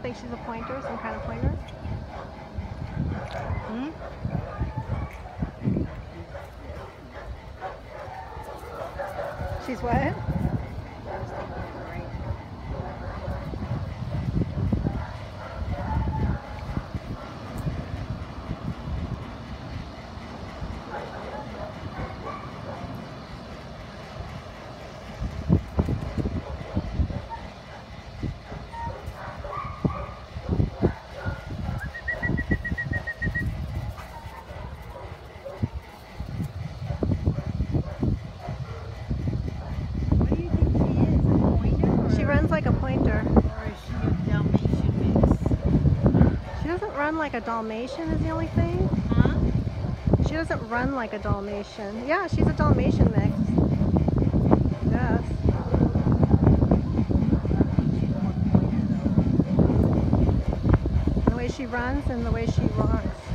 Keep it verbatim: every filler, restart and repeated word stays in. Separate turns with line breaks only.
don't think she's a pointer, some kind of pointer? Hmm? She's what? Like a pointer.
Or is she a Dalmatian mix?
She doesn't run like a Dalmatian is the only thing.
Huh?
She doesn't run like a Dalmatian. Yeah, she's a Dalmatian mix. Yes. The way she runs and the way she walks.